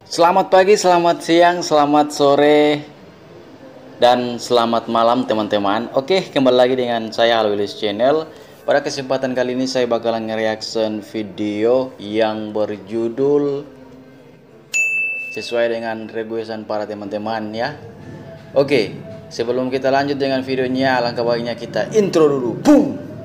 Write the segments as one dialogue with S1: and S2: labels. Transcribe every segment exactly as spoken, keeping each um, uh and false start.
S1: Selamat pagi, selamat siang, selamat sore, dan selamat malam teman-teman. Oke, kembali lagi dengan saya Alwilis Channel. Pada kesempatan kali ini saya bakalan nge-reaction video yang berjudul sesuai dengan requestan para teman-teman ya. Oke, sebelum kita lanjut dengan videonya, alangkah baiknya kita intro dulu. Boom!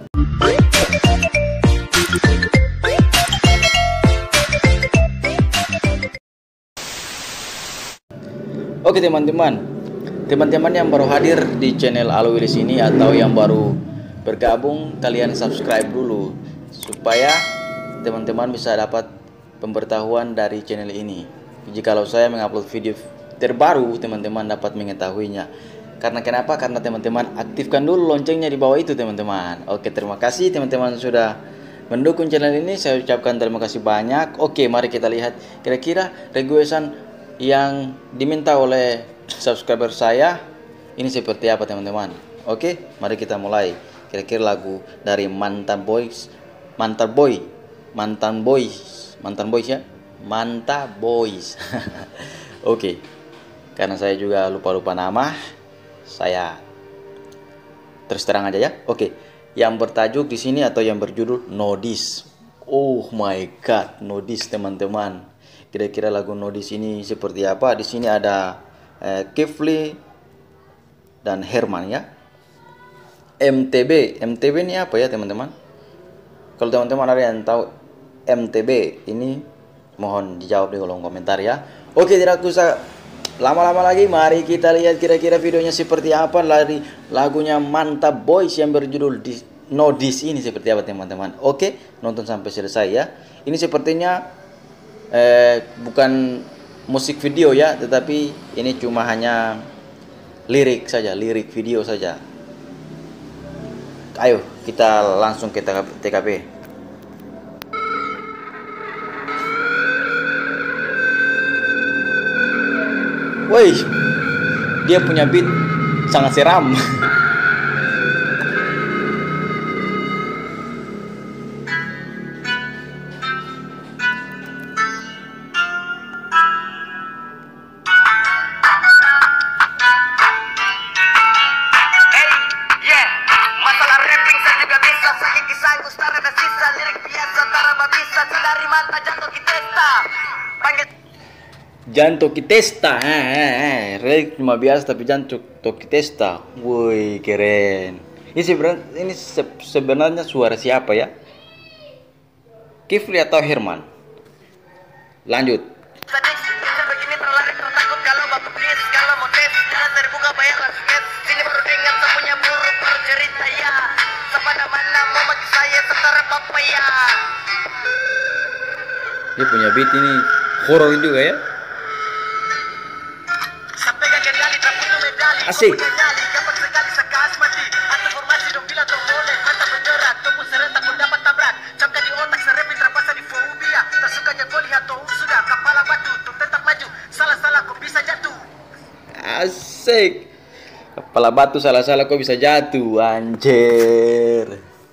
S1: Oke teman-teman, teman-teman yang baru hadir di channel Alwilis ini atau yang baru bergabung, kalian subscribe dulu supaya teman-teman bisa dapat pemberitahuan dari channel ini. Jikalau saya mengupload video terbaru, teman-teman dapat mengetahuinya. Karena kenapa? Karena teman-teman aktifkan dulu loncengnya di bawah itu teman-teman. Oke, terima kasih teman-teman sudah mendukung channel ini. Saya ucapkan terima kasih banyak. Oke, mari kita lihat kira-kira requestan yang diminta oleh subscriber saya ini seperti apa teman-teman. Oke, mari kita mulai. Kira-kira lagu dari Mantan Boys, Mantan Boy, Mantan Boys, Mantan Boys ya, Manta Boys. Oke, karena saya juga lupa-lupa nama, saya terus terang aja ya. Oke, yang bertajuk di sini atau yang berjudul Nodis. Oh my god, Nodis teman-teman. Kira-kira lagu Nodis ini seperti apa? Di sini ada eh, Kifli dan Herman ya. M T B, M T B ini apa ya teman-teman? Kalau teman-teman ada yang tahu M T B ini, mohon dijawab di kolom komentar ya. Oke, tidak usah lama-lama lagi, mari kita lihat kira-kira videonya seperti apa dari lagunya Mantap Boys yang berjudul Nodis ini seperti apa teman-teman. Oke, nonton sampai selesai ya. Ini sepertinya Eh, bukan musik video ya, tetapi ini cuma hanya lirik saja, lirik video saja. Ayo kita langsung ke T K P. Woi, dia punya beat sangat seram. Janto Kitesta, eh, eh, cuma biasa tapi Janto Kitesta, woi keren. Ini sebenarnya ini se sebenarnya suara siapa ya? Kifli atau Herman? Lanjut. Dia punya beat ini horor juga ya. Asik. Asik. Kepala batu salah-salah kok bisa jatuh, anjir.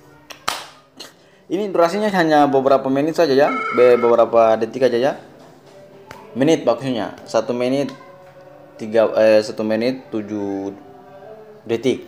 S1: Ini durasinya hanya beberapa menit saja ya, beberapa detik aja ya. Menit maksudnya, satu menit tiga eh satu menit tujuh detik.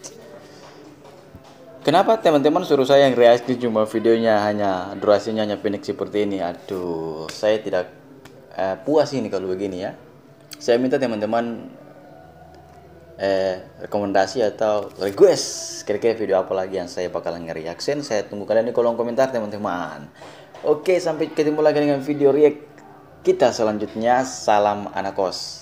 S1: Kenapa teman-teman suruh saya yang reaksi cuma videonya hanya durasinya hanya pendek seperti ini? Aduh, saya tidak eh, puas ini kalau begini ya. Saya minta teman-teman eh, rekomendasi atau request kira-kira video apa lagi yang saya bakalan nge-reaction. Saya tunggu kalian di kolom komentar teman-teman. Oke, sampai ketemu lagi dengan video react kita selanjutnya. Salam anak kos.